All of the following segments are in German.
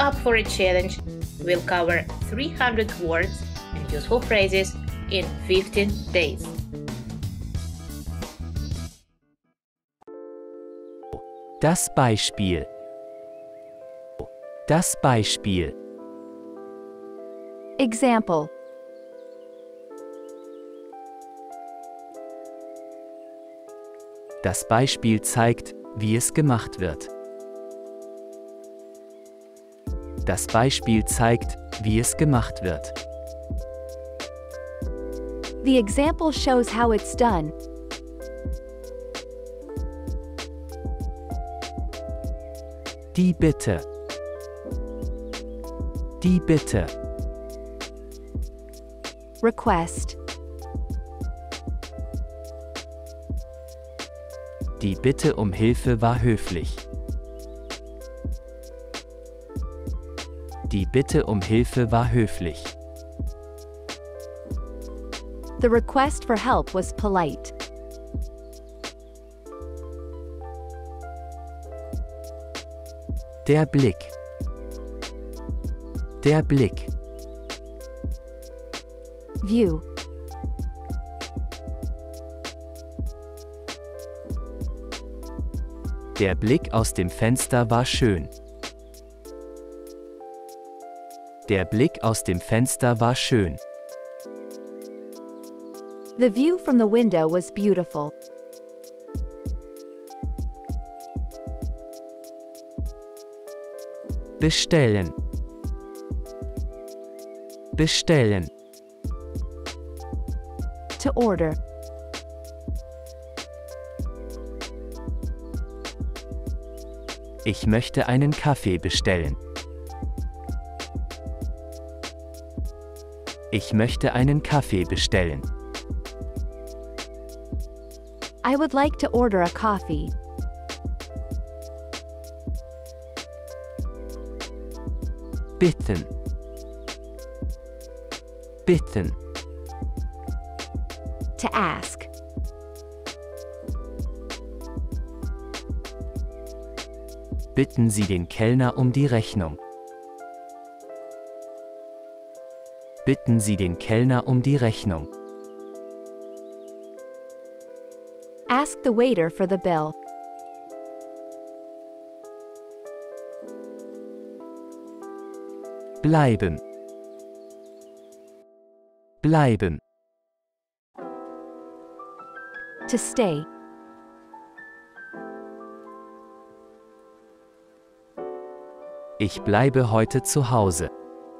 up for a challenge. We'll cover 300 words and useful phrases in 15 days. Das Beispiel. Das Beispiel. Example. Das Beispiel zeigt, wie es gemacht wird. Das Beispiel zeigt, wie es gemacht wird. The example shows how it's done. Die Bitte. Die Bitte. Request. Die Bitte um Hilfe war höflich. Die Bitte um Hilfe war höflich. The request for help was polite. Der Blick. Der Blick. View. Der Blick aus dem Fenster war schön. Der Blick aus dem Fenster war schön. The view from the window was beautiful. Bestellen. Bestellen. To order. Ich möchte einen Kaffee bestellen. Ich möchte einen Kaffee bestellen. I would like to order a coffee. Bitten. Bitten. To ask. Bitten Sie den Kellner um die Rechnung. Bitten Sie den Kellner um die Rechnung. Ask the waiter for the bill. Bleiben. Bleiben. To stay. Ich bleibe heute zu Hause.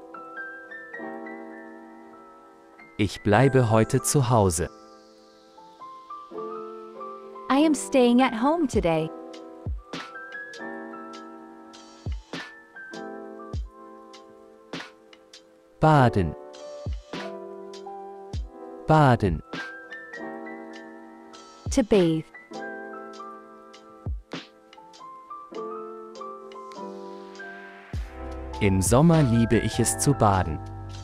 Ich bleibe heute zu Hause. I am staying at home today. Baden. Baden. To bathe. Im Sommer liebe ich es zu baden.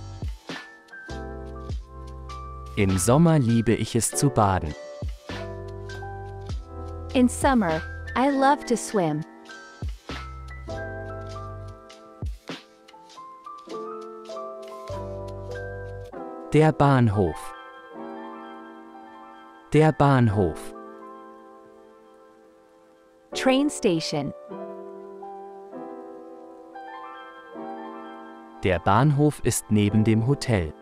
Im Sommer liebe ich es zu baden. In summer, I love to swim. Der Bahnhof. Der Bahnhof. Train station. Der Bahnhof ist neben dem Hotel.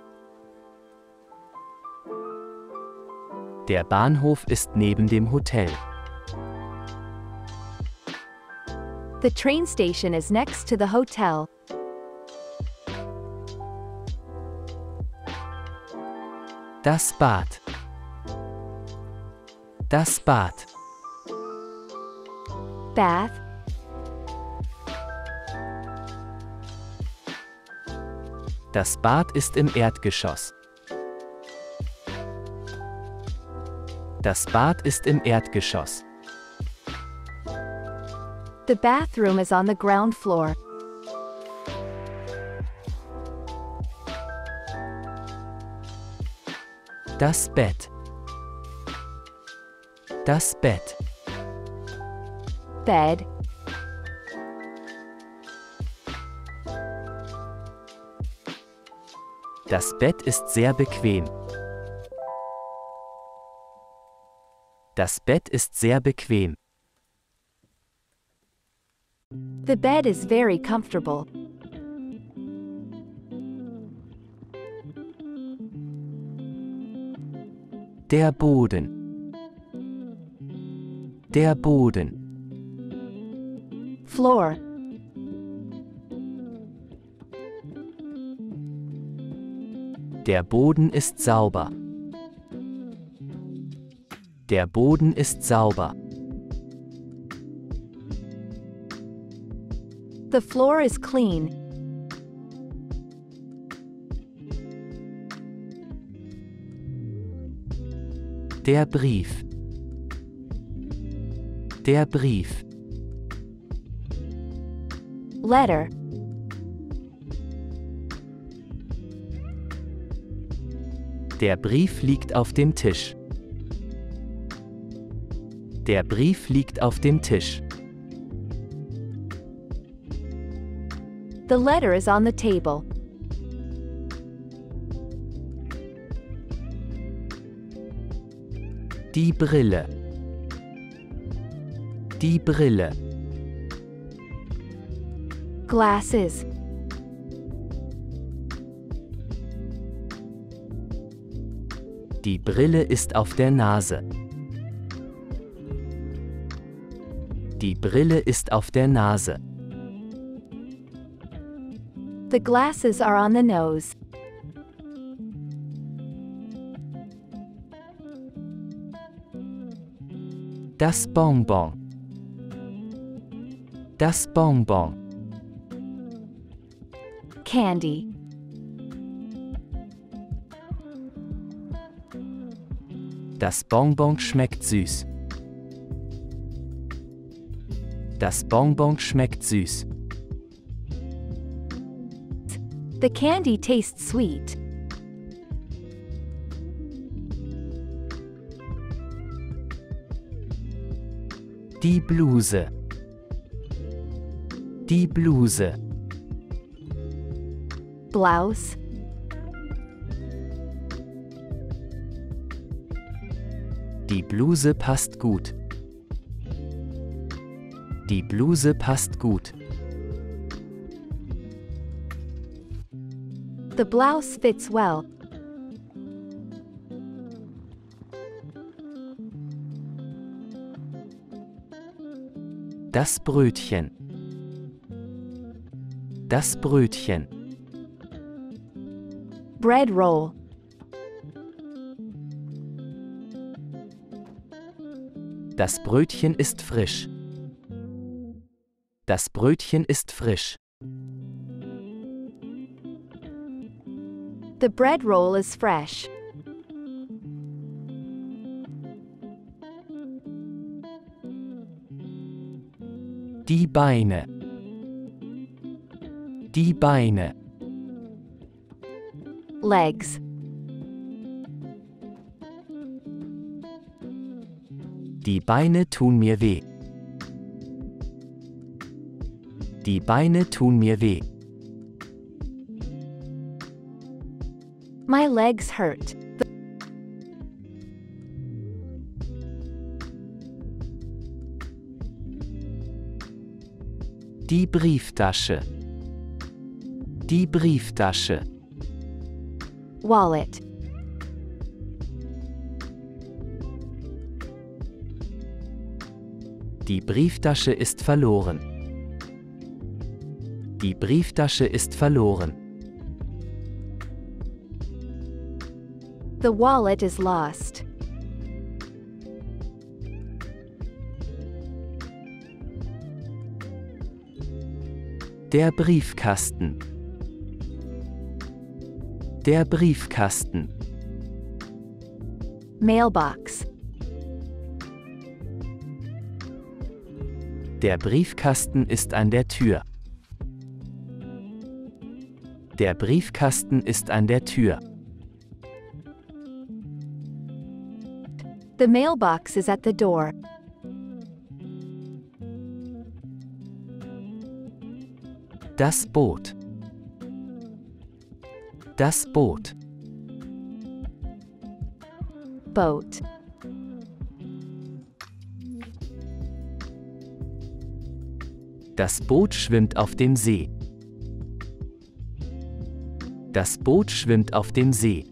Der Bahnhof ist neben dem Hotel. The train station is next to the hotel. Das Bad. Das Bad. Bath. Das Bad ist im Erdgeschoss. Das Bad ist im Erdgeschoss. The bathroom is on the ground floor. Das Bett. Das Bett. Bed. Das Bett ist sehr bequem. Das Bett ist sehr bequem. The bed is very comfortable. Der Boden. Der Boden. Floor. Der Boden ist sauber. Der Boden ist sauber. The floor is clean. Der Brief. Der Brief. Letter. Der Brief liegt auf dem Tisch. Der Brief liegt auf dem Tisch. The letter is on the table. Die Brille. Die Brille. Glasses. Die Brille ist auf der Nase. Die Brille ist auf der Nase. The glasses are on the nose. Das Bonbon. Das Bonbon. Candy. Das Bonbon schmeckt süß. Das Bonbon schmeckt süß. The candy tastes sweet. Die Bluse. Die Bluse. Blouse. Die Bluse passt gut. Die Bluse passt gut. The blouse fits well. Das Brötchen. Das Brötchen. Bread roll. Das Brötchen ist frisch. Das Brötchen ist frisch. The bread roll is fresh. Die Beine. Die Beine. Legs. Die Beine tun mir weh. Die Beine tun mir weh. My legs hurt. Die Brieftasche. Die Brieftasche. Wallet. Die Brieftasche ist verloren. Die Brieftasche ist verloren. The wallet is lost. Der Briefkasten. Der Briefkasten. Mailbox. Der Briefkasten ist an der Tür. Der Briefkasten ist an der Tür. The mailbox is at the door. Das Boot. Das Boot. Boat. Das Boot schwimmt auf dem See. Das Boot schwimmt auf dem See.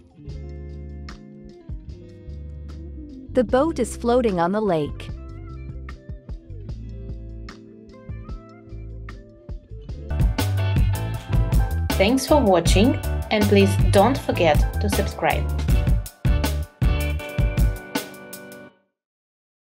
The boat is floating on the lake. Thanks for watching, and please don't forget to subscribe.